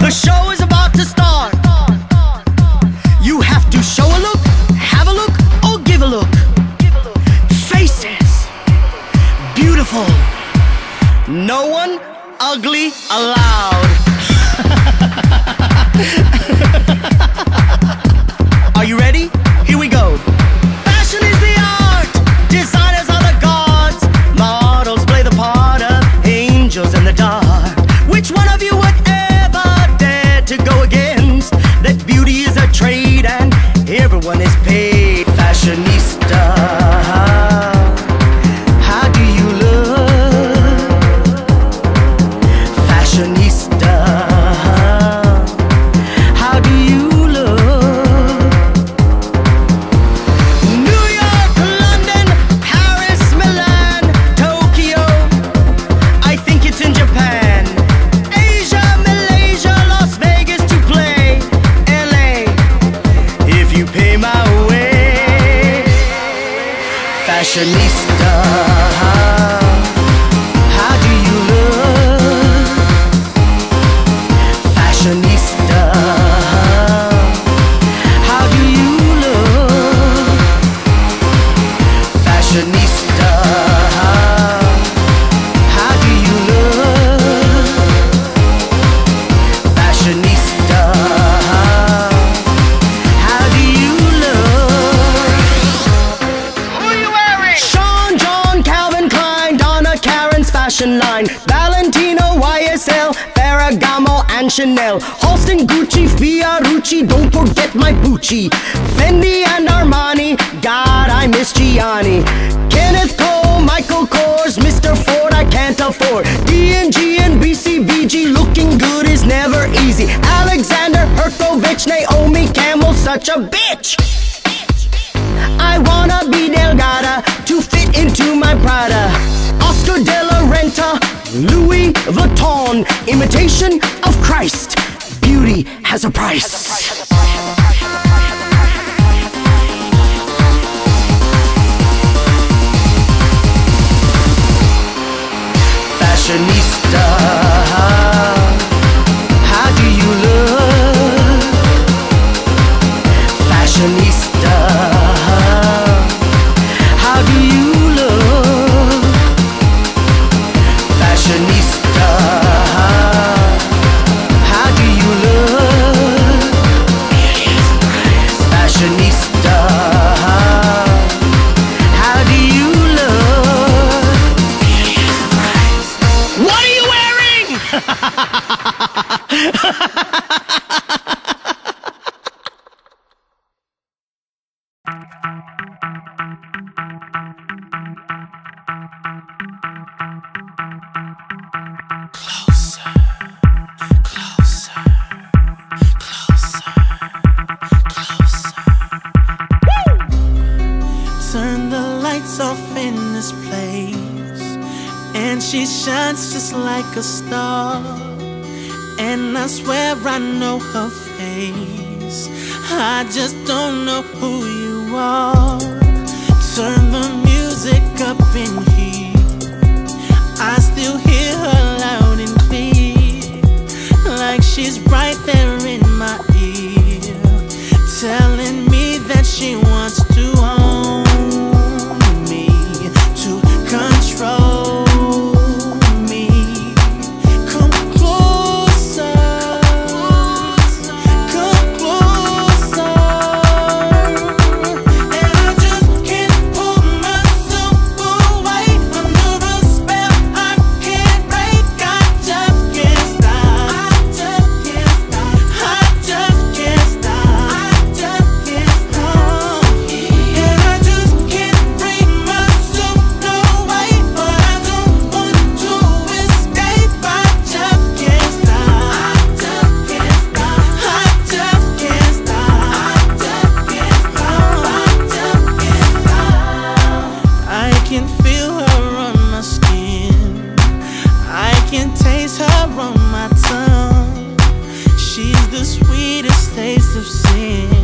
The show is about to start. You have to show a look, have a look, or give a look. Faces, beautiful, no one ugly allowed. Are you ready? Here we go. Fashion is the art, designers are the gods, models play the part of angels in the dark. Which one of you would ever dare to go against that beauty is a trade and everyone is paid? Fashionista, how do you look? Fashionista, how do you look? New York, London, Paris, Milan, Tokyo, I think it's in Japan. Asia, Malaysia, Las Vegas to play. LA, if you pay my way. Fashionista, how do you look? Fashionista, how do you look? Fashionista, how do you look? Fashionista, how do you look? Who are you wearing? Sean, John, Calvin Klein, Donna Karen's fashion line, Valentino, YSL, Ferragamo and Chanel, Halston, Gucci, Fiorucci, don't forget my Pucci, Fendi and Armani, God I miss Gianni, Kenneth Cole, Michael Kors, Mr. Ford I can't afford, D&G and BCBG, looking good is never easy, Alexander Herkovich, Naomi Campbell, such a bitch. I wanna be Delgada to fit into my Prada. Oscar de la Renta, Louis Vuitton, imitation of Christ. Beauty has a price. Fashionista, how do you look? Fashionista, how do you look? Fashionista, how do you look? Fashionista, how do you look? What are you wearing? Closer, closer, closer, closer. Turn the lights off in this place, and she shines just like a star. And I swear I know her face, I just don't know who you are. Turn the music up in here, I still hear her loud and clear, like she's right there in my ear, telling me that she wants to own me, to control me. Come closer, come closer, and I just can't pull myself away under a spell I can't break. I just can't stop. I just can't stop. I just can't stop. I just can't stop. And I just can't bring myself away, but I don't want to escape. I just can't stop. I just can't stop. I just can't stop. I just can't stop. I can feel her on my skin, I can taste her on my tongue. She's the sweetest taste of sin.